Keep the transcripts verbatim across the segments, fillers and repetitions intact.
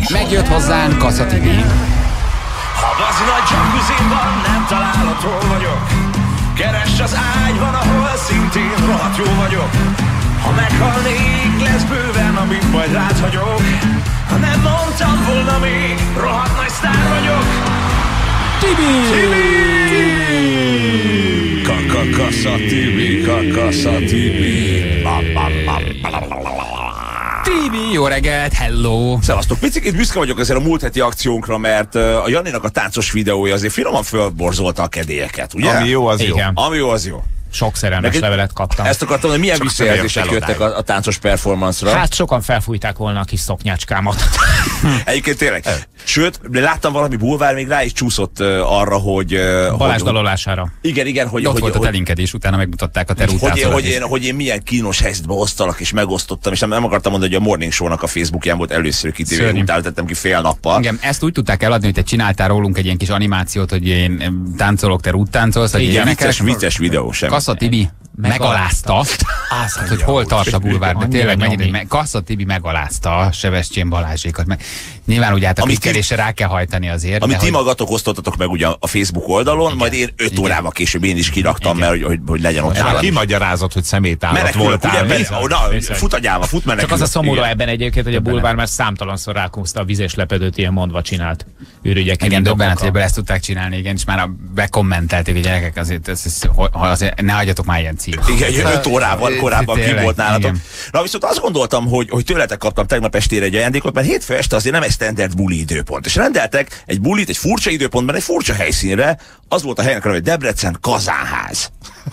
Megjött hozzánk Kassa Tibi. Ha bazi nagy jacuzziban nem találod, hol vagyok. Keresd az ágyban, ahol szintén rohadt jó vagyok. Ha meghalnék, lesz bőven, amit majd rád hagyok. Ha nem mondtam volna még, rohadt nagy sztár vagyok. Tibi! Kassa Tibi, Kassa Tibi. Tibi, jó reggelt, hello! Szevasztok, picit büszke vagyok azért a múlt heti akciónkra, mert a Janninak a táncos videója azért finoman fölborzolta a kedélyeket, ugye? Ami jó, az jó. Igen. Ami jó, az jó. Sok szerelmes Neked, levelet kaptam. Ezt akartam, hogy milyen visszajelzések jöttek a, a táncos performance-ra. Hát sokan felfújták volna a kis szoknyácskámat. Egyébként tényleg. Sőt, láttam valami bulvár, még rá is csúszott uh, arra, hogy... Uh, Balázs hogy, dalolására. Igen, igen, hogy... Ott hogy, volt a hogy, telinkedés, utána megmutatták a hogy, hogy, terútáncolat hogy, is. én, hogy én milyen kínos helyzetbe hoztalak és megosztottam, és nem, nem akartam mondani, hogy a Morning Show-nak a Facebookján volt először kitéve, Szörnyű. utána tettem ki fél nappal. Igen, ezt úgy tudták eladni, hogy te csináltál rólunk egy ilyen kis animációt, hogy én táncolok, te rúttáncolsz, hogy Igen, ilyeneket. vicces, vicces videó sem. Kassa Tibi megalázta, hát, hogy hol tart a bulvár, de tényleg mennyire, me, Kassa Tibi megalázta a Sebestyén Balázsékat. Meg nyilván ugye hát a klikkelésre rá kell hajtani azért. Amit ti hogy... magatok osztottatok meg ugye a Facebook oldalon, igen, majd én öt órával később én is kiraktam, igen, mert hogy, hogy legyen ott nálam. Kimagyarázat, hogy szemétállat Menekülök, voltál. ugye, be, na, fut a gyáva, fut menekülök. Csak az a szomorú igen. ebben egyébként, hogy a bulvár már számtalanszor rákúzta a vizes lepedőt, ilyen mondva csinált ürügyeket. Igen, döbbenet, hogy ebből ezt tudták csinálni, igen, és már a, bekommentelték, hogy gyerekek, azért, ez, ez, azért ne hagyjatok már ilyen címet. Igen, öt órával korábban ki volt nálatok. Igen. Na viszont azt gondoltam, hogy, hogy tőletek kaptam tegnap estére egy ajándékot, mert hétfő este azért nem egy standard buli időpont. És rendeltek egy bulit, egy furcsa időpontban, egy furcsa helyszínre. Az volt a helynek, hogy Debrecen kazánház.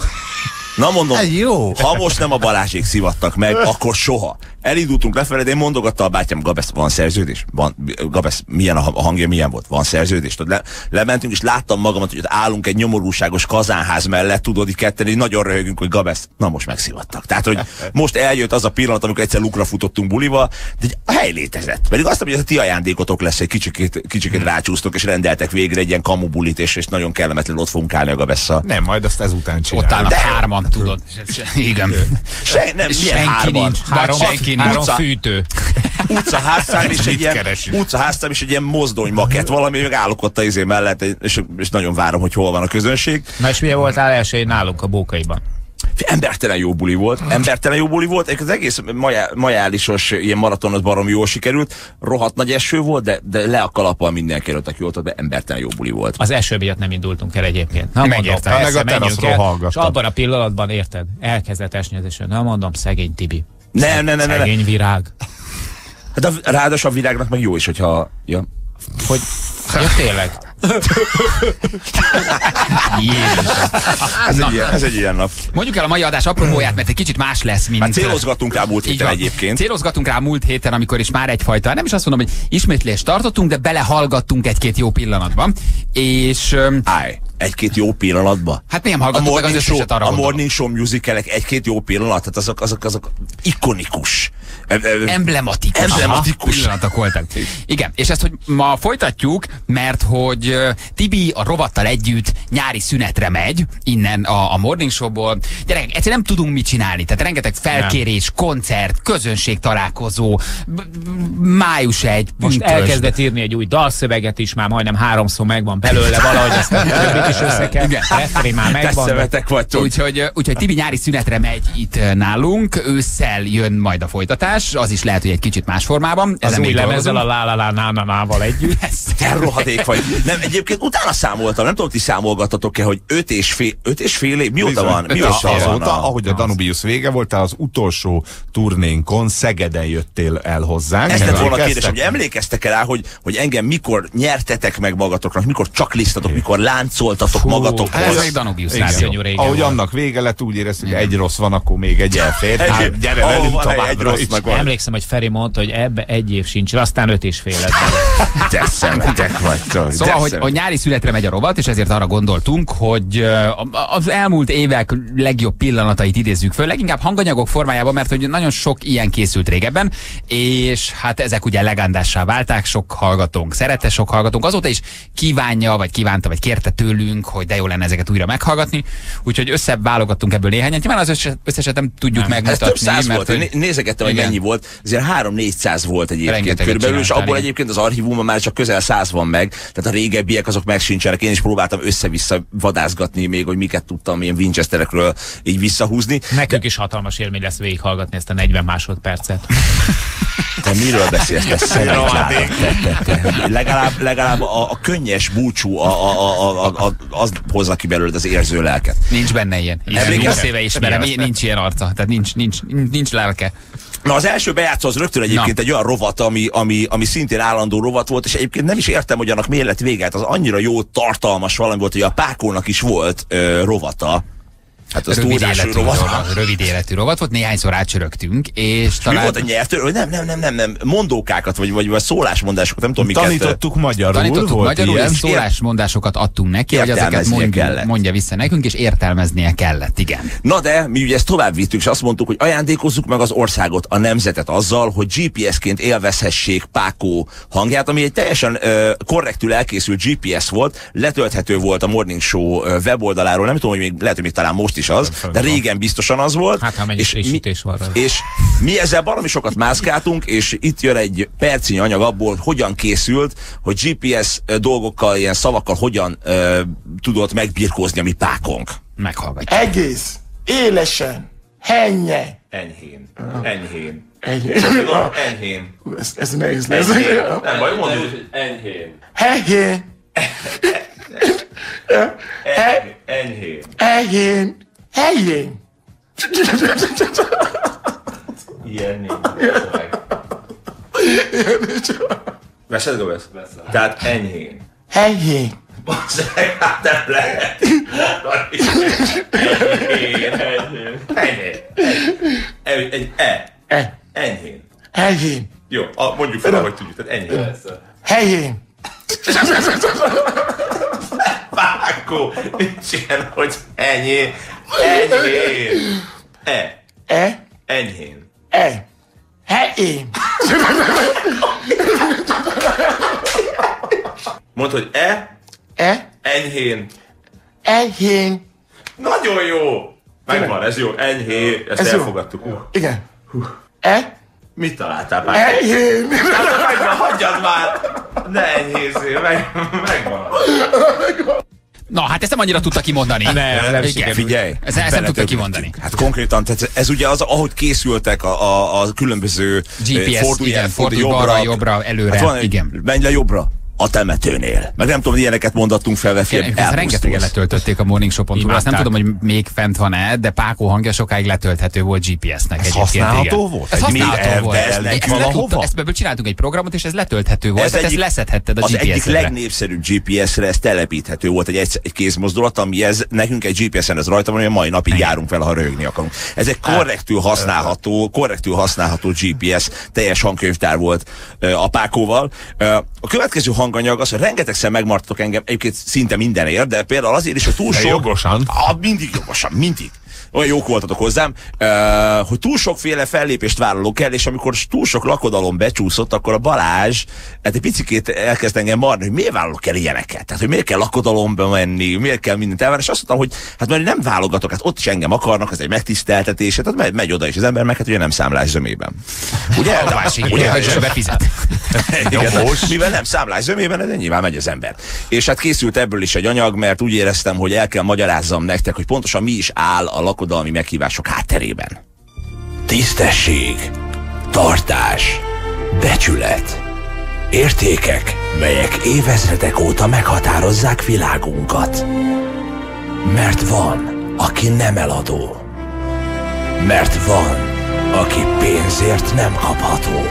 Na mondom, jó. Ha most nem a Balázsék szivattak meg, akkor soha. Elindultunk lefelé, de én mondogatta a bátyám, Gabesz, van szerződés? Van, Gabesz, milyen a hangja, milyen volt? Van szerződés? Tudod, le, lementünk, és láttam magamat, hogy ott állunk egy nyomorúságos kazánház mellett, tudod, így ketten, így nagyon röhögünk, hogy Gabesz, na most megszivattak. Tehát, hogy most eljött az a pillanat, amikor egyszer lukra futottunk buliba, de a hely létezett. Pedig azt, hogy ez a ti ajándékotok lesz, egy kicsikét, kicsikét rácsúsztok, és rendeltek végre egy ilyen kamu bulit, és, és nagyon kellemetlenül ott fogunk állni a Gabesszal. Nem, majd azt ezután csináljuk. Ott állnak De- hárman, tudod. Igen. Se, nem, milyen Senki hárman? nincs. Három, Senki nincs. három Utca- fűtő. Utcaházszám és egy ilyen, keresünk? utcaházszám és egy ilyen mozdony makett, valami, meg állok ott a izé mellett, és, és nagyon várom, hogy hol van a közönség. Na és milyen voltál első nálunk a Bókaiban? Embertelen jó buli volt, embertelen jó buli volt, az egész majá, majálisos ilyen maraton az barom jól sikerült, rohadt nagy eső volt, de, de le a kalappal mindenki előtt, aki ott, de embertelen jó buli volt. Az eső miatt nem indultunk el egyébként. Na, Megértem. mondom, Meg a persze, menjünk teraszról el, hallgattam. és abban a pillanatban, érted, elkezdett esni az eső. Na mondom, szegény Tibi. Nem, nem, nem, nem. Szegény virág. Hát a, ráadásul a virágnak meg jó is, hogyha... Ja. Hogy, ja, tényleg. Ez, Na. egy ilyen, ez egy ilyen nap. Mondjuk el a mai adás apropóját, mert egy kicsit más lesz, mint... Hát célozgatunk rá múlt Így héten van. egyébként. Célozgatunk rá múlt héten, amikor is már egyfajta, nem is azt mondom, hogy ismétlést tartottunk, de belehallgattunk egy-két jó pillanatban. És... öm, Állj, egy-két jó pillanatba. Hát nem A hallgattuk meg az morning, show, összeset arra a gondolom. morning show musicalek egy-két jó pillanat, tehát azok, azok, azok ikonikus. Ö, ö, Emblematikus. Emblematikus. Aha, pillanatok voltak. Igen, és ezt, hogy ma folytatjuk, mert hogy uh, Tibi a rovattal együtt nyári szünetre megy, innen a, a Morning Show-ból. Gyerekek, egyszerűen nem tudunk mit csinálni, tehát rengeteg felkérés, nem. koncert, közönség találkozó, b- b- május egy, Most pünkösd. elkezdett írni egy új dalszöveget is, már majdnem háromszor megvan belőle, valahogy ezt a többit is össze kell. Referi már megvan. de- Teszemetek vagytok. Úgyhogy, úgyhogy Tibi nyári szünetre megy itt nálunk, ősszel jön majd a folytatás, az is lehet, hogy egy kicsit más formában. Az Ezen új még lemezzel, a dolgozunk. lá lá lá ná ná nával együtt. Te rohadék vagy. Nem, egyébként utána számoltam, nem tudom, ti számolgattatok-e, hogy öt és fél, öt és fél év, mióta van? Öt Mióta és fél van Azóta, a- ahogy a Danubius vége volt, az utolsó turnénkon Szegeden jöttél el hozzánk. Ez lett volna a kérdés, Emlékeztek? hogy emlékeztek el rá, hogy, hogy engem mikor nyertetek meg magatoknak, mikor csaklisztatok, mikor láncoltatok Fú, magatokhoz. Ez egy Danubius Igen. rádió. Szörnyű régen Ahogy volt. annak vége lett, úgy éreztük, hogy egy rossz van, akkor még egy elfér. Egy- Hát, gyere ahol velünk van egy továbbra rossz is. meg van. Emlékszem, hogy Feri mondta, hogy ebbe egy év sincs, aztán öt és fél lett. Te szemetek vagytok. Szóval, de hogy, szemetek. hogy nyári szünetre megy a rovat, és ezért arra gondoltunk, hogy ö, az elmúlt évek legjobb pillanatait idézzük föl, leginkább hanganyagok formájában, mert hogy nagyon sok ilyen készült régebben, és hát ezek ugye legendássá válták, sok hallgatónk szerette, sok hallgatónk azóta is kívánja, vagy kívánta, vagy kérte tőlünk, örülünk, hogy de jó lenne ezeket újra meghallgatni. Úgyhogy összeválogattunk ebből néhányat. Nyilván az összes, összeset nem tudjuk nem. megmutatni. Ez több száz mert volt. hogy... Né nézegettem, hogy mennyi volt. Ezért három-négyszáz volt egyébként körülbelül, és abból egyébként az archívumban már csak közel száz van meg. Tehát a régebbiek azok meg sincsenek. Én is próbáltam össze-vissza vadászgatni még, hogy miket tudtam ilyen Winchesterekről így visszahúzni. Nekünk de... is hatalmas élmény lesz végighallgatni ezt a negyven másodpercet. Te miről beszélsz? Te te, te, te. Legalább, legalább a, a könnyes búcsú a, a, a, a, a, az hozza ki belőled az érző lelket. Nincs benne ilyen. húsz éve ismerem, nincs ilyen arca. Tehát nincs, nincs, nincs lelke. Na az első bejátszó az rögtön egyébként Na. egy olyan rovat, ami, ami, ami szintén állandó rovat volt, és egyébként nem is értem, hogy annak miért lett vége. Az annyira jó, tartalmas valami volt, hogy a Pákónak is volt ö, rovata. Hát az rövid életű rovat. Rövid életű rovat volt, néhányszor átcsörögtünk, és talán... Mi volt a nyelvtől? Nem, nem, nem, nem, nem, mondókákat, vagy, vagy, vagy szólásmondásokat, nem tudom miket. Tanítottuk magyarul, Tanítottuk volt magyarul, ilyen. és szólásmondásokat adtunk neki, hogy ezeket mondja, mondja vissza nekünk, és értelmeznie kellett, igen. Na de, mi ugye ezt tovább vittük, és azt mondtuk, hogy ajándékozzuk meg az országot, a nemzetet azzal, hogy gé pé es-ként élvezhessék Pákó hangját, ami egy teljesen uh, korrektül elkészült gé pé es volt, letölthető volt a Morning Show uh, weboldaláról, nem tudom, hogy még, lehet, hogy még talán most is az, de régen biztosan az volt. Hát, ha mennyi frissítés van. És mi ezzel valami sokat mászkáltunk, és itt jön egy percnyi anyag abból, hogy hogyan készült, hogy gé pé es dolgokkal, ilyen szavakkal hogyan uh, tudott megbirkózni a mi Pákónk. Meghallgatjuk. Egész, élesen, hennye. Enyhén, enyhén. Enyhén. Enyhén. Ez, ez nehéz lesz. Nem baj, mondd, hogy enyhén. Enyhén. Enyhén. Enyhén. Enyhén. Ilyen nincs. Veszed, Gobesz? Veszed. Tehát enyhén. Enyhén. Basszeg, hát nem lehet. Enyhén, enyhén. Enyhén. Egy E. E. Enyhén. Enyhén. Jó, mondjuk fel, hogy tudjuk, tehát enyhén. Helyén. Pákó, nincs ilyen, hogy enyhén. Enyhén. E. E. Enyhén. E. Helyén. Mondd, hogy E. E. Enyhén. Enyhén. Nagyon jó! Megvan, ez jó. Enyhén. Ezt Ez jó. elfogadtuk. Uh. Igen. E. Mit találtál, Pákó? Enyhén. Megvan, hagyjad már! Ne enyhézzél, meg, megvan. Na, hát ezt nem annyira tudta kimondani. Nem, nem igen. Figyelj! Ezt, ezt nem tudta kimondani. Hát konkrétan, tehát ez ugye az, ahogy készültek a, a, a különböző gé pé es, fordulj, igen, fordulj jobbra, balra, jobbra, előre, hát van, igen. Menj le jobbra. A temetőnél. Meg nem tudom, ilyeneket mondattunk fel, ezt rengetegen letöltötték a morning show pont hu-ra. Azt nem tudom, hogy még fent van-e, de Pákó hangja sokáig letölthető volt gé pé es-nek. Ez használható volt? Ez használható volt. Ez ezt letudta, ezt ebből csináltunk egy programot, és ez letölthető volt, ez tehát egyik, ezt leszedhetted a az gé pé es-re. Az egyik legnépszerűbb gé pé es-re ez telepíthető volt, egy, egy kézmozdulat, ami ez, nekünk egy gé pé es-en ez rajta van, hogy a mai napig igen. járunk vele, ha röhögni akarunk. Ez egy korrektül használható, korrektül használható gé pé es, teljes hangkönyvtár volt a Pákóval. A következő hanganyag az, hogy rengetegszer megmartatok engem, egyébként szinte mindenért, de például azért is, hogy túl sok... Jogosan. Ah, mindig jogosan, mindig. Olyan jók voltatok hozzám, uh, hogy túl sokféle fellépést vállalok el, és amikor túl sok lakodalom becsúszott, akkor a Balázs hát egy picikét elkezd engem marni, hogy miért vállalok el ilyeneket? Tehát, hogy miért kell lakodalomba menni, miért kell mindent elvárni, és azt mondtam, hogy hát mert nem válogatok, hát ott is engem akarnak, ez egy megtiszteltetés, tehát megy, megy oda is az ember, meg hát ugye nem számlás zömében. Ugye? A másik, ugye, hogy befizet. Igen, mivel nem számlás zömében, de nyilván megy az ember. És hát készült ebből is egy anyag, mert úgy éreztem, hogy el kell magyarázzam nektek, hogy pontosan mi is áll a lakodalmi meghívások hátterében. Tisztesség, tartás, becsület, értékek, melyek évezredek óta meghatározzák világunkat. Mert van, aki nem eladó. Mert van, aki pénzért nem kapható.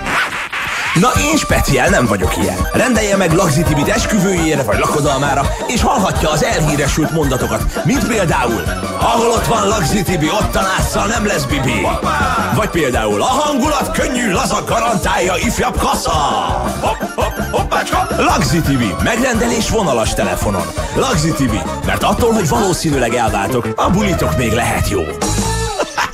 Na én speciál nem vagyok ilyen. Rendelje meg Laxitibit esküvőjére vagy lakodalmára, és hallhatja az elhíresült mondatokat, mint például ahol ott van Laxitibi, ott a násszal nem lesz bibi. Vagy például a hangulat könnyű, laza, garantálja ifjabb kassa. Hopp, hopp, hoppácska. Laxitibi, megrendelés vonalas telefonon. Laxitibi, mert attól, hogy valószínűleg elváltok, a bulitok még lehet jó.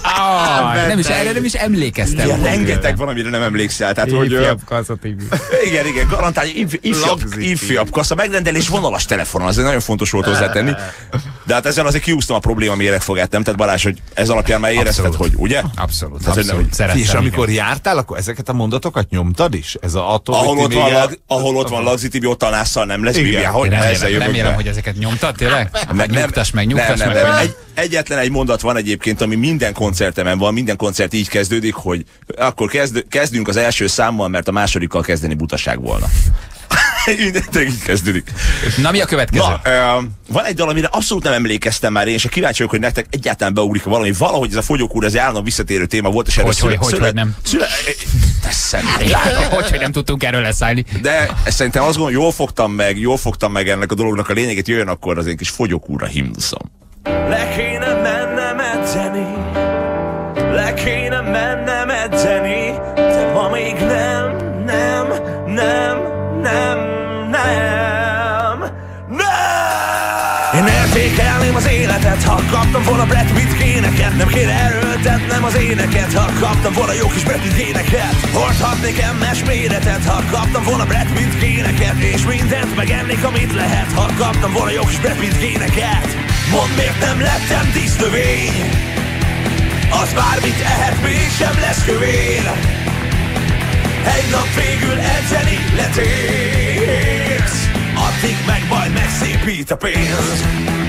Ah, nem is, erre nem is emlékeztem. Igen, rengeteg van, amire nem emlékszel. Tehát, hogy, Ifjabb kassa, Tibi. igen, igen, garantálja, if, ifjabb, ifjabb kassa, megrendelés vonalas telefonon, ez nagyon fontos volt hozzátenni. De hát ezen azért kiúztam a probléma méregfogát, nem? Tehát Balázs, hogy ez alapján már érezted, Abszolút. hogy ugye? Abszolút, Tehát, abszolút. nem, Szerettem, És igen. amikor jártál, akkor ezeket a mondatokat nyomtad is? Ez a attól, ahol hogy ott, ti van, még el- lag, ahol ott van Lagzi Tibi, ott a násszal nem lesz Igen. Bibi, hogy Remélem, ezzel jövök remélem be. hogy ezeket nyomtad, tényleg? Meg nem, Nyugtass meg, nyugtass nem, meg. nem, nem. hogy- Egy, egyetlen egy mondat van egyébként, ami minden koncertemen van, minden koncert így kezdődik, hogy akkor kezd, kezdünk az első számmal, mert a másodikkal kezdeni butaság volna. Mindentől így kezdődik. Na, mi a következő? Na, ö, van egy dal, amire abszolút nem emlékeztem már, én és kíváncsi vagyok, hogy nektek egyáltalán beugrik valami. Valahogy ez a fogyókúr, ez állandóan visszatérő téma volt, és erre Hogy, hogy, hogy, hogy nem. Szüle, te szemét. Hogy, hogy nem tudtunk erről leszállni. De ezt szerintem azt gondolom, jól fogtam meg, jól fogtam meg ennek a dolognak a lényegét, jöjjön akkor az én kis fogyókúra himnuszom. Le kéne mennem edzeni, le kéne mennem edzeni, de ma még nem, nem, nem, nem, nem, nem. Én értékelném az életet, ha kaptam volna Brad Pitt géneket. Nem kéne erőltetnem az éneket, ha kaptam volna jó kis Brad Pitt géneket. Hordhatnék em es méretet, ha kaptam volna Brad Pitt géneket. És mindent megennék, amit lehet, ha kaptam volna jó kis Brad Pitt géneket. Mondd, miért nem lettem dísznövény? Az bármit ehet, mégsem lesz kövér. Egy nap végül edzeni letérsz, addig meg majd megszépít a pénz.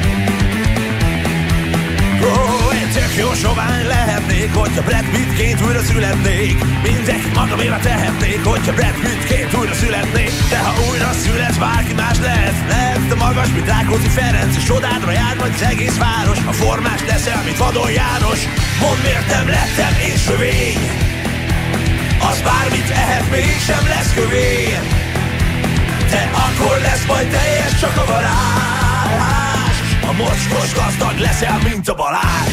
Oh, én tök jó sovány lehetnék, hogyha Brad Pittként újra születnék. Mindenki magaméra tehetnék, hogyha Brad Pittként újra születnék. De ha újra szület, bárki más lehet. Lehet te magas, mint Rákóczi Ferenc, és csodádra jár majd az egész város. Ha formás leszel, mint Vadon János, mondd, miért nem lettem én sövény? Az bármit ehet, mégsem lesz kövér. De akkor lesz majd teljes csak a varázs. A mocskos gazdag leszel, mint a Balázs.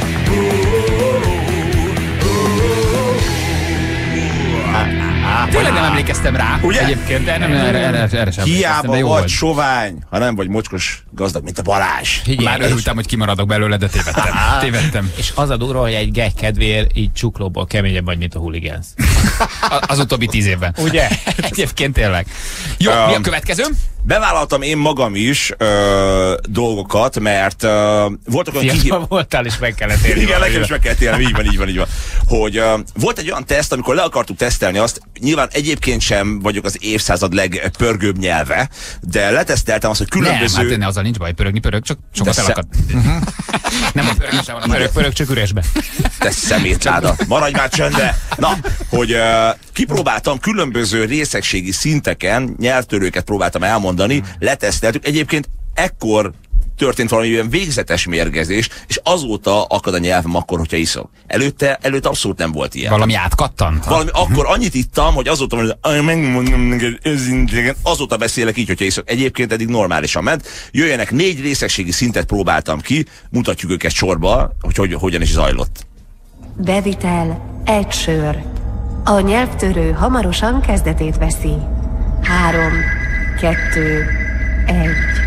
Tényleg nem emlékeztem rá. Ugye? Egyébként, de nem, erre, erre, erre sem emlékeztem, Hiába de jó vagy volt. sovány, ha nem vagy mocskos gazdag, mint a Balázs. Már örültem, hogy kimaradok belőle, de tévedtem. Tévedtem. És az a durva, hogy egy gag kedvéért így csuklóból keményebb vagy, mint a hooligans. A- Az utóbbi tíz évben. Ugye? Egyébként tényleg. Jó, Um, mi a következő? Bevállaltam én magam is ö, dolgokat, mert ö, voltak olyan kihívások. Fiatal voltál, és meg kellett élni. Igen, nekem valamivel. is meg kellett élni, így van, így van, így van. Hogy uh, volt egy olyan teszt, amikor le akartuk tesztelni azt, nyilván egyébként sem vagyok az évszázad legpörgőbb nyelve, de leteszteltem azt, hogy Nem, különböző... hát ne, azzal nincs baj, pörögni pörög, csak sokat De elakad. Nem a pörögni sem van a Pörög, pörög. pörög, csak üresbe. Te szemétláda, maradj már csöndbe! Na, hogy uh, kipróbáltam különböző részegségi szinteken, nyelvtörőket próbáltam elmondani, leteszteltük. Egyébként ekkor történt valami ilyen végzetes mérgezés, és azóta akad a nyelvem akkor, hogyha iszom. Előtte, előtte abszolút nem volt ilyen. Valami átkattant? Valami, akkor annyit ittam, hogy azóta mondom, hogy megmondom neked őszintén, azóta beszélek így, hogyha iszok. Egyébként eddig normálisan ment. Jöjjenek, négy részegségi szintet próbáltam ki, mutatjuk őket sorba, hogy, hogy hogyan is zajlott. Bevitel egy sör. A nyelvtörő hamarosan kezdetét veszi. Három, kettő, egy.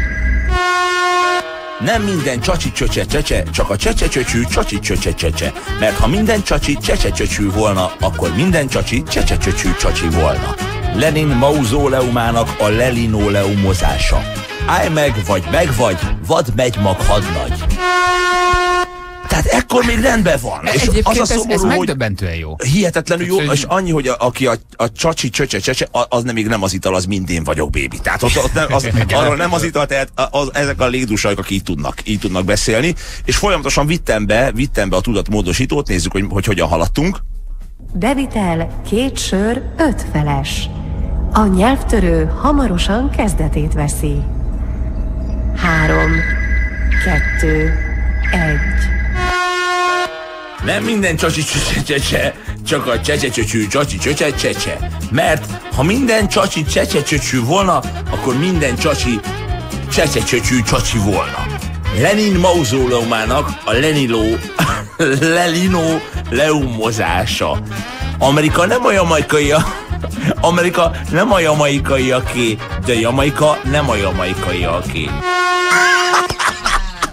Nem minden csacsi csöcse csecse, csak a csecse csöcsű csacsi csöcse csecse. Mert ha minden csacsi csecse csöcsű volna, akkor minden csacsi csecse csöcsű csacsi volna. Lenin mauzóleumának a lelinóleumozása. Állj meg, vagy meg vagy, vad megy mag hadnagy. Tehát ekkor még rendben van. És Egyébként az a ez, ez szomorú, hogy megdöbbentően jó. hihetetlenül jó, Úgyhogy- és annyi, hogy a, aki a, a csacsi csöcse csecse, a- az nem, még nem az ital, az mind én vagyok, bébi. Tehát ott, ott nem, az, arról nem az ital, tehát az, ezek a légdúsajok, akik így tudnak, így tudnak beszélni, és folyamatosan vittem be, vittem be a tudatmódosítót, nézzük, hogy, hogy hogyan haladtunk. Bevitel két sör, öt feles. A nyelvtörő hamarosan kezdetét veszi. Három, kettő, egy. Nem minden csacsi csecse, csak a csecsecsöcsű csacsi csecse. Mert ha minden csacsi csecsecsöcsű volna, akkor minden csacsi csecsecsöcsű csacsi volna. Lenin mauzóleumának a leniló, lelinó leumozása. Amerika nem a jamaikai, Amerika nem a jamaikaiaké, de Jamaika nem a jamaikaiaké.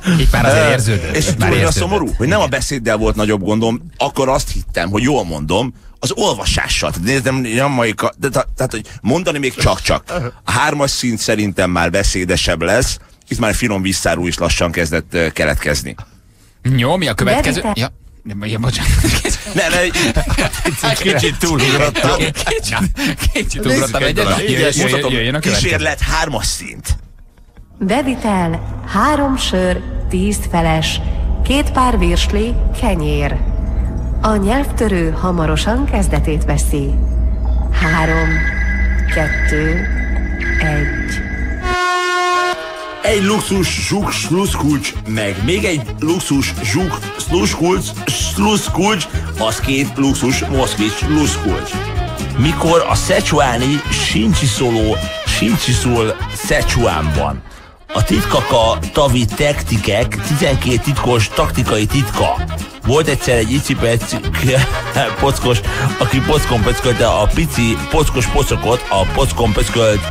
Itt már azért érződött. És tudod, a szomorú, hogy nem a beszéddel volt nagyobb gondom, akkor azt hittem, hogy jól mondom, az olvasással. Tehát nézem, jamaika, de, tehát, hogy mondani még csak-csak. A hármas szint szerintem már beszédesebb lesz, itt már finom visszáró is lassan kezdett uh, keletkezni. Jó, mi a következő? Ja. Ja, bocsánat. Ne, ne, kicsit túlugrottam. Kicsit ugrottam egyet. Mutatom, kísérlet hármas szint. Bevitel, három sör, tíz feles, két pár virsli, kenyér. A nyelvtörő hamarosan kezdetét veszi. Három, kettő, egy. Egy luxus zsuk sluszkulcs, meg még egy luxus zsuk sluszkulcs, sluszkulcs, az két luxus moszkvics sluszkulcs. Mikor a szecsuáni sincsiszoló sincsiszol Szecsuánban. A titkaka tavi tektikek, tizenkét titkos taktikai titka. Volt egyszer egy icipec pockos, aki pockon pöckölte a pici pockos pocokot, a pockon pöckölt.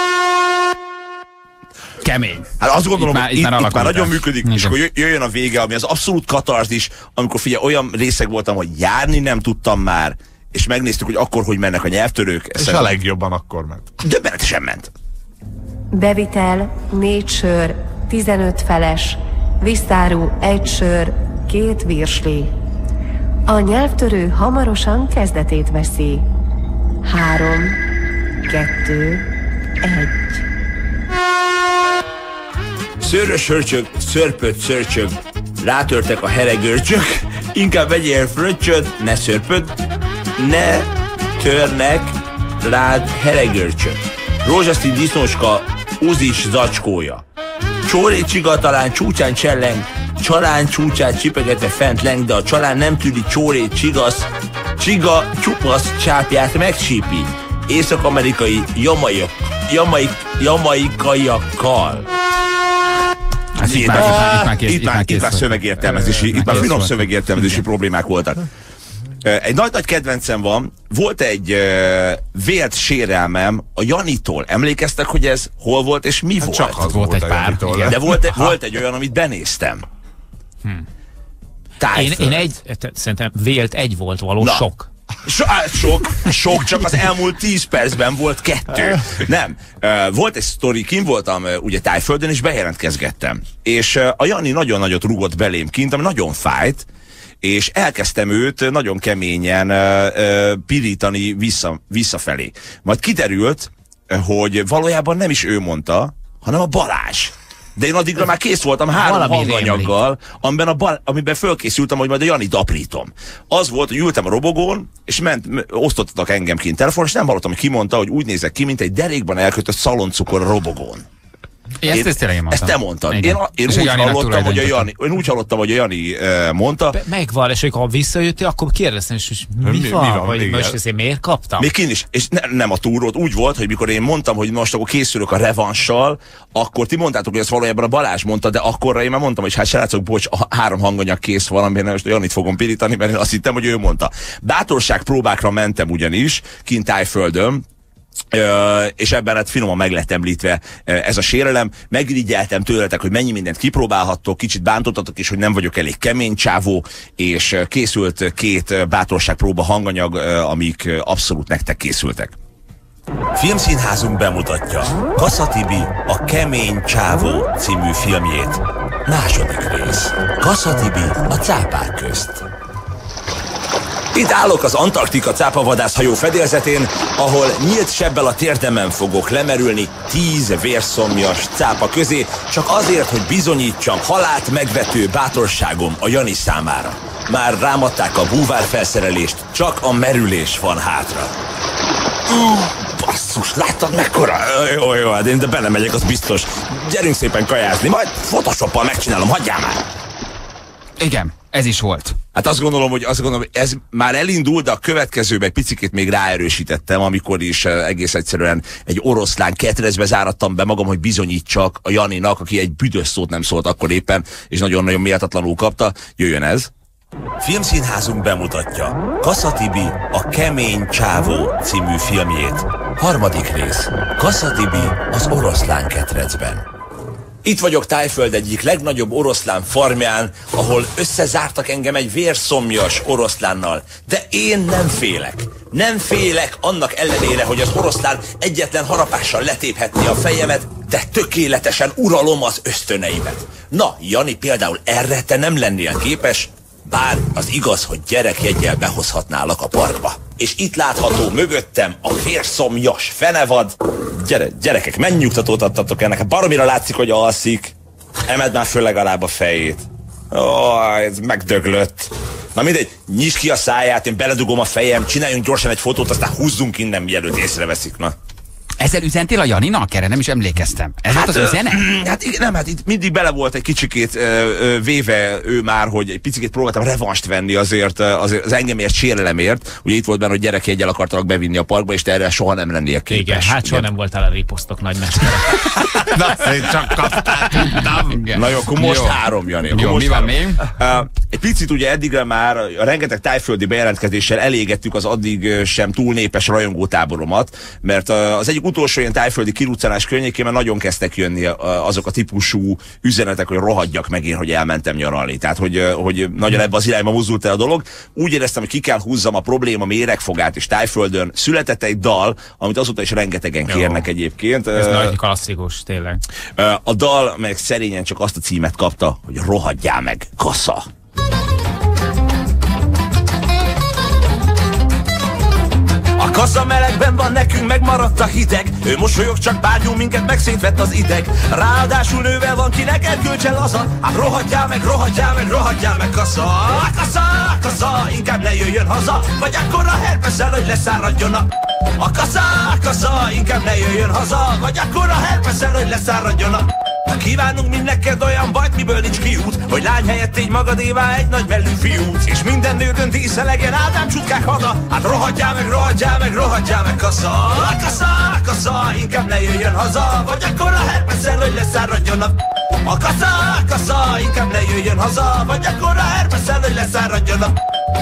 Kemény. Hát azt gondolom, itt hogy már, itt, itt, már, itt már nagyon működik, Igen. és akkor jöjjön a vége, ami az abszolút katarzis, amikor figyelj, olyan részeg voltam, hogy járni nem tudtam már, és megnéztük, hogy akkor hogy mennek a nyelvtörők. És a legjobban akkor ment. Döbbenetesen ment. Bevitel, négy sör, tizenöt feles, visszáru, egy sör, két virsli. A nyelvtörő hamarosan kezdetét veszi. Három, kettő, egy. Szőrös hörcsög, szörpöt szörcsög, rátörtek a heregörcsök, inkább vegyél fröccsöt, ne szörpöt, ne törnek rád heregörcsök. Rózsaszín disznóska, uzis zacskója. Csóré csiga talán csúcsán cselleng, csalán csúcsát csipegetve fent leng, de a csalán nem tűri csóré csigasz, csiga csupasz csápját megcsípi. Észak-amerikai jamaik, jamaik, jamaikaiakkal. Hát itt, már, itt, már, itt már szövegértelmezési, itt már finom szövegértelmezési problémák voltak. Egy nagy-nagy kedvencem van, volt egy uh, vélt sérelmem a Janitól. Emlékeztek, hogy ez hol volt és mi Hát volt? csak az volt volt egy a pár. Janitól, De volt, volt egy olyan, amit benéztem. Én, Tájföld. én egy, szerintem vélt egy volt való, Na. sok. So, á, sok, sok, csak az elmúlt tíz percben volt kettő. Nem. Uh, volt egy sztori, kint voltam uh, ugye Tájföldön, és bejelentkezgettem. És uh, a Jani nagyon nagyot rugott belém kint, ami nagyon fájt, és elkezdtem őt nagyon keményen uh, uh, pirítani vissza, visszafelé. Majd kiderült, uh, hogy valójában nem is ő mondta, hanem a Balázs. De én addigra már kész voltam három Valami hanganyaggal, amiben, a bal, amiben fölkészültem, hogy majd a Janit aprítom. Az volt, hogy ültem a robogón, és ment, osztottak engem kint telefonon, és nem hallottam, hogy kimondta, hogy úgy nézek ki, mint egy derékban elkötött szaloncukor a robogón. Ezt, Én, ezt, én ezt te mondtad. Igen. Én, én, úgy hallottam, hogy a Jani, én úgy hallottam, hogy a Jani uh, mondta. Be, megvan, és amikor visszajöttél, akkor kérdeztem, és mi, mi, Mi- van, mi van, vagy igen. most ezt miért kaptam? Még kint is, és ne, nem a túrót, úgy volt, hogy mikor én mondtam, hogy most akkor készülök a revanssal, akkor ti mondtátok, hogy ezt valójában a Balázs mondta, de akkorra én már mondtam, hogy hát srácok, bocs, a három hanganyag kész van, amire most a Janit fogom pirítani, mert én azt hittem, hogy ő mondta. Bátorság próbákra mentem ugyanis, kint Tájföldön, Ö, és ebben hát finoman meg lett említve ez a sérelem. Megirigyeltem tőletek, hogy mennyi mindent kipróbálhattok, kicsit bántottatok is, hogy nem vagyok elég kemény csávó, és készült két bátorságpróba hanganyag, amik abszolút nektek készültek. Filmszínházunk bemutatja Kassa Tibi a Kemény Csávó című filmjét. Második rész. Kassa Tibi a cápák közt. Itt állok az Antarktika cápavadászhajó fedélzetén, ahol nyílt sebbel a térdemen fogok lemerülni tíz vérszomjas cápa közé, csak azért, hogy bizonyítsam halált megvető bátorságom a Jani számára. Már rámadták a búvár felszerelést, csak a merülés van hátra. Uh, basszus, láttad mekkora? Jó, jó, hát én de belemegyek, az biztos. Gyerünk szépen kajázni, majd photoshoppal megcsinálom, hagyjál már! Igen, ez is volt. Hát azt gondolom, hogy azt gondolom, hogy ez már elindult, de a következőben egy picit még ráerősítettem, amikor is egész egyszerűen egy oroszlán ketrezbe zárattam be magam, hogy bizonyítsak a Janinak, aki egy büdös szót nem szólt akkor éppen, és nagyon-nagyon méltatlanul kapta. Jöjjön ez. Filmszínházunk bemutatja Kassa Tibi a Kemény Csávó című filmjét. Harmadik rész. Kassa Tibi az oroszlán ketrecben. Itt vagyok Tájföld egyik legnagyobb oroszlán farmján, ahol összezártak engem egy vérszomjas oroszlánnal. De én nem félek. Nem félek annak ellenére, hogy az oroszlán egyetlen harapással letéphetné a fejemet, de tökéletesen uralom az ösztöneimet. Na, Jani, például erre te nem lennél képes, bár az igaz, hogy gyerekjeggyel behozhatnálak a parkba. És itt látható mögöttem a vérszomjas fenevad. Gyere, gyerekek, mennyi nyugtatót adtatok ennek? Baromira látszik, hogy alszik. Emeld már föl legalább a fejét. Ó, ez megdöglött. Na mindegy, nyisd ki a száját, én beledugom a fejem, csináljunk gyorsan egy fotót, aztán húzzunk innen, mielőtt észreveszik, na. Ezzel üzentél a Janinak? Erre nem is emlékeztem. Ez Hát, volt az üzene? Hát igen, nem, hát itt mindig bele volt egy kicsikét ö, ö, véve ő már, hogy egy picit próbáltam revanst venni azért, azért az engemért sérelemért. Ugye itt volt benne, hogy gyerekjeggyel akartalak bevinni a parkba, és te erre soha nem lennél képes. Igen, hát soha nem voltál a riposztok nagymestere. Na, én csak kaptál, tudtam. Na jó, akkor most Jó. három, Jani. Jó, most mi van három. még? Uh, egy picit ugye eddigre már a rengeteg tájföldi bejelentkezéssel elégettük az addig sem túl népes rajongótáboromat, mert uh, az egyik utolsó ilyen tájföldi kiruccanás környékén már nagyon kezdtek jönni uh, azok a típusú üzenetek, hogy rohadjak meg én, hogy elmentem nyaralni. Tehát, hogy, uh, hogy nagyon ebbe az irányba mozdult el a dolog. Úgy éreztem, hogy ki kell húzzam a probléma méregfogát, és Tájföldön született egy dal, amit azóta is rengetegen kérnek egyébként. Ez Uh, nagy klasszikus, tényleg. uh, a dal meg szerényen csak azt a címet kapta, hogy rohadjál meg, kassa. A kassa melegben van, nekünk megmaradt a hideg. Ő mosolyog, csak bárgyul minket, meg szétvett az ideg. Ráadásul nővel van, kinek erkölcse laza. Hát rohadjál meg, rohadjál meg, rohadjál meg, kassa. Kassa, kassa, inkább ne jöjjön haza, vagy akkor a herpeszel, hogy leszáradjon a... A kassa, kassa, inkább ne jöjjön haza, vagy akkor a herpeszel, hogy leszáradjon a... Ha kívánunk mi neked olyan bajt, miből nincs kiút, hogy lány helyett tégy magadévá egy nagy mellű fiút. És minden nő döntése legyen Ádám csutkák hada. Hát rohadjál meg, rohadjál meg, rohadjál meg, kassa. Kassa, kassa, inkább ne jöjjön haza, vagy akkor a herpeszel, hogy leszáradjon a... A kassa, kassa, inkább ne jöjjön haza, vagy akkor a herpeszel, hogy leszáradjon a...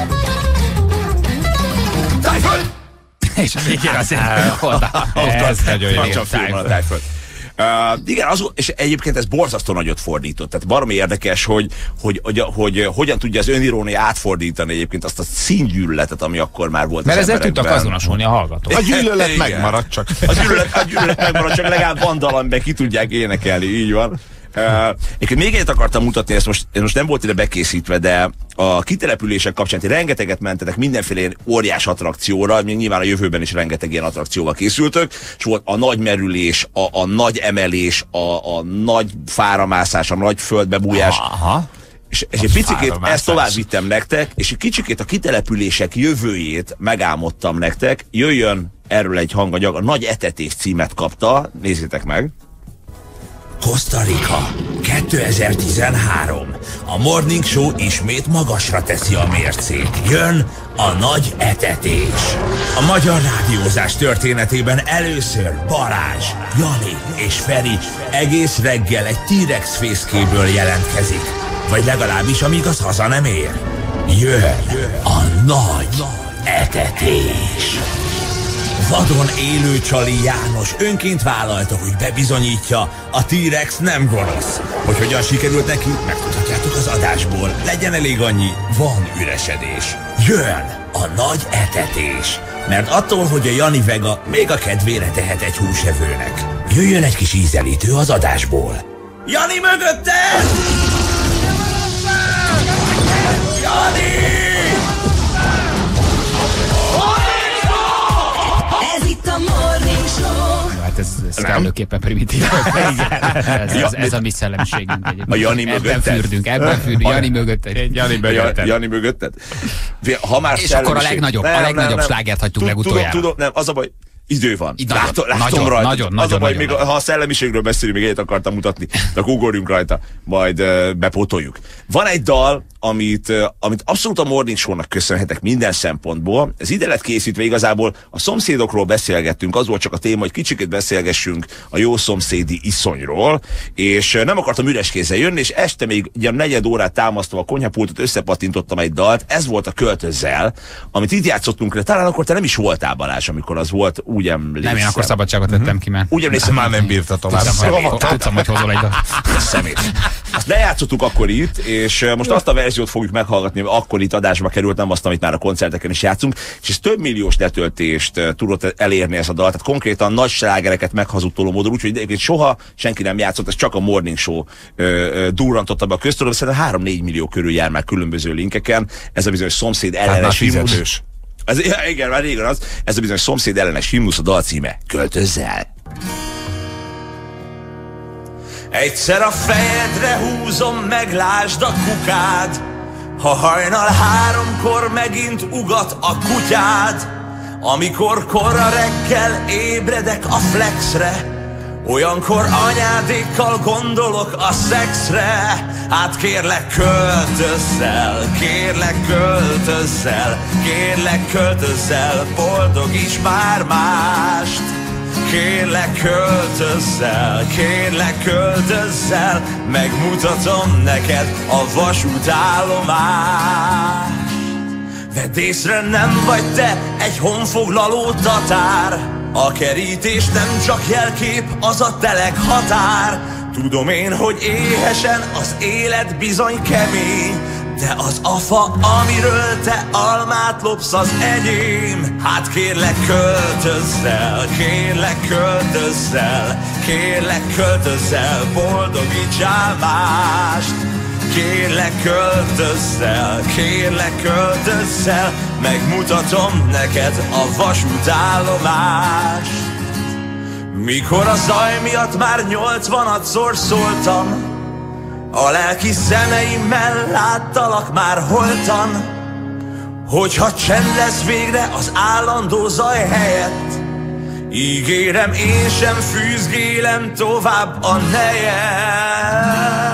Tájföld! És a végén azért oda. Ez nagyon jó. Csak film van a Tájföld. Uh, igen, az, és egyébként ez borzasztó nagyot fordított. Tehát baromi érdekes, hogy, hogy, hogy, hogy, hogy hogyan tudja az önirónia átfordítani egyébként azt a színgyűlöletet, ami akkor már volt. Mert az ezzel emberekben. tudtak azonosulni a hallgatók. A gyűlölet Igen. megmaradt csak. A gyűlölet, a gyűlölet megmaradt, csak legalább van dal, amiben ki tudják énekelni, így van. Uh, én még egyet akartam mutatni, ezt most, ez most nem volt ide bekészítve, de a kitelepülések kapcsán ti rengeteget mentetek mindenféle ilyen óriás attrakcióra, még nyilván a jövőben is rengeteg ilyen attrakcióval készültök, és volt a nagy merülés, a, a nagy emelés, a, a nagy fáramászás, a nagy földbebújás. Aha. És, és egy picikét ezt tovább vittem nektek, és egy kicsikét a kitelepülések jövőjét megálmodtam nektek. Jöjjön erről egy hanganyag, a Nagy Etetés címet kapta, nézzétek meg. Costa Rica, kétezer-tizenhárom. A Morning Show ismét magasra teszi a mércét. Jön a nagy etetés. A magyar rádiózás történetében először Balázs, Jani és Feri egész reggel egy T-rex fészkéből jelentkezik. Vagy legalábbis amíg az haza nem ér. Jön a nagy etetés. Vadon élő csali János önként vállalta, hogy bebizonyítja, a T-rex nem gonosz. Hogy hogyan sikerült neki, megtudhatjátok az adásból. Legyen elég annyi, van üresedés. Jön a nagy etetés. Mert attól, hogy a Jani vega, még a kedvére tehet egy húsevőnek. Jöjjön egy kis ízelítő az adásból. Jani mögötted! Jani! Ez itt a Morning Show. Hát ez, ez kellőképpen primitív. ez, ez, ez a mi szellemiségünk egyébként. A Jani ebben mögötted. fürdünk, ebben fürdünk. Jani mögötted. Jani mögötted. Jani mögötted. Ha már És akkor a szellemiség- legnagyobb, Nem, a nem, legnagyobb nem. slágert hagytuk Tud- legutoljára. Tudom, tudom, nem, az a baj, idő van. Így nagyon, Látom, látom nagyon, rajta. nagyon, az nagyon, a baj, nagyon, még, nagyon. ha a szellemiségről beszélünk, még egyet akartam mutatni, de akkor ugorjunk rajta, majd uh, bepótoljuk. Van egy dal, amit, uh, amit abszolút a Morning Show-nak köszönhetek minden szempontból. Ez ide lett készítve, igazából a szomszédokról beszélgettünk, az volt csak a téma, hogy kicsikét beszélgessünk a jó szomszédi iszonyról, és uh, nem akartam üres kézzel jönni, és este még ugye negyed órát támasztom a konyhapultot, összepattintottam egy dalt, ez volt a Költözzel, amit itt játszottunk le, talán akkor te nem is voltál, Balázs, amikor az volt, úgy emlékszem. Nem, én akkor szabadságot vettem ki, mert... Úgy emlékszem, Már nem bírta tovább. Tudtam, hogy hozol egy szemét. Azt lejátszottuk akkor itt, és most azt a verziót fogjuk meghallgatni, ami akkor itt adásba került, nem azt, amit már a koncerteken is játszunk, és ez több milliós letöltést tudott elérni ez a dal, tehát konkrétan nagy slágereket meghazudtoló módon, úgyhogy egyébként soha senki nem játszott, ez csak a Morning Show durrantotta be a köztudatba, szerintem három-négy millió körül jár már különböző linkeken, ez a bizonyos szomszéd ellenes himnusz. Ez, ja, igen, már régen az, ez a bizonyos szomszéd ellenes himnusz, a dal címe Költözzel. Egyszer a fejedre húzom, meglásd a kukád, ha hajnal háromkor megint ugat a kutyád, amikor korra reggel ébredek a flexre, olyankor anyádékkal gondolok a szexre. Hát kérlek költözzel, kérlek költözzel, kérlek költözzel, boldogíts már mást. Kérlek költözzel, kérlek költözzel, megmutatom neked a vasútállomást. Vedd észre, nem vagy te egy honfoglaló tatár, a kerítés nem csak jelkép, az a telek határ. Tudom én, hogy éhesen az élet bizony kemény, de az a fa, amiről te almát lopsz, az enyém. Hát kérlek költözzel, kérlek költözzel, kérlek költözzel, boldogítsál mást. Kérlek költözzel, kérlek költözzel, megmutatom neked a vasútállomást. Mikor a zaj miatt már nyolcvanadszor szóltam, a lelki szemeimmel láttalak már holtan, hogyha csend lesz végre az állandó zaj helyett, ígérem, én sem fűzgélem tovább a nejet.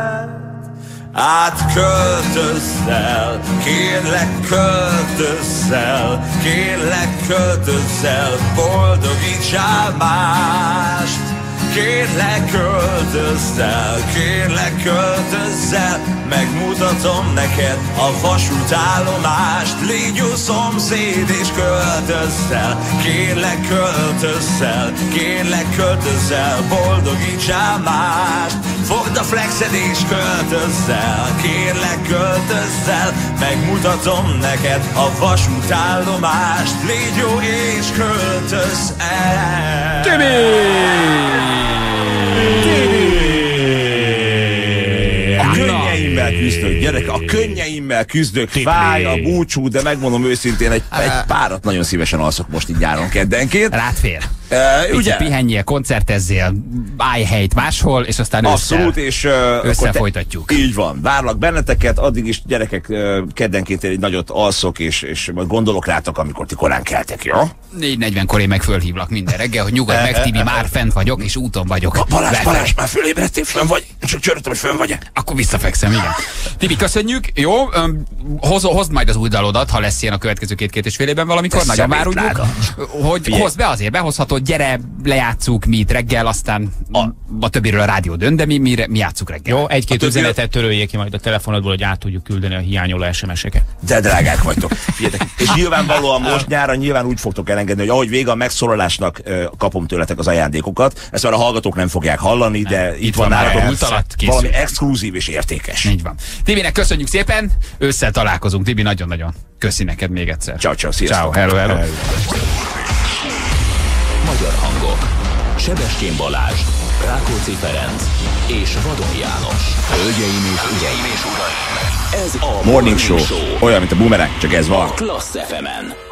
Hát költözzel, kérlek költözzel, kérlek költözzel, boldogítsál mást. Kérlek költözzel, kérlek költözzel, megmutatom neked a vasútállomást. Légy jó szomszéd és költözzel, kérlek költözzel, kérlek költözzel, boldogítsál mást. Fogd a flexed és költözzel, kérlek költözzel, megmutatom neked a vasútállomást. Légy jó és költözz el. A könnyeimmel küzdök, gyerek, a könnyeimmel küzdök, fáj a búcsú, de megmondom őszintén, egy, egy párat nagyon szívesen alszok most így nyáron keddenként. Rád fér. Uh, ugye? Pihenjél, koncertezzél, állj helyt máshol, és aztán abszolút, és uh, össze folytatjuk. Így van, várlak benneteket, addig is gyerekek uh, keddenként egy nagyot alszok, és, és majd gondolok rátok, amikor ti korán keltek, jó? négy negyvenkor én meg fölhívlak minden reggel, hogy nyugodj meg, Tibi, már fent vagyok, és úton vagyok. Balázs, Balázs, már fölébredtél, fönn vagy? Csak csörögtem, hogy fönn vagy-e? Akkor visszafekszem, igen. Tibi, köszönjük, jó? Hoz, hozd majd az új dalodat, ha lesz ilyen a következő két-két és fél évben valamikor, nagyon várjuk, hogy Figyelj. hozd be, azért behozhatod, gyere, lejátszuk mi itt reggel, aztán a, a többiről a rádió dönt, de mi, mi, mi játszuk reggel. Jó, egy-két üzenetet töröljék ki majd a telefonodból, hogy át tudjuk küldeni a hiányoló es em es-eket. De drágák vagytok. Figyeljetek. És nyilvánvalóan most nyáron nyilván úgy fogtok elengedni, hogy ahogy vége a megszólalásnak uh, kapom tőletek az ajándékokat. Ezt már a hallgatók nem fogják hallani, nem. de itt, itt van nálatok valami exkluzív és értékes. Így van. Tibinek köszönjük szépen, ősszel találkozunk. Tibi, nagyon-nagyon köszi neked még egyszer. Ciao, ciao, sziasztok. Ciao, hello, hello. hello. Magyar hangok. Sebestyén Balázs, Rákóczi Ferenc és Vadon János. Hölgyeim és uraim, és uraim. Ez a Morning Show. Show. Olyan, mint a Boomerang, csak ez van. Klassz ef emen.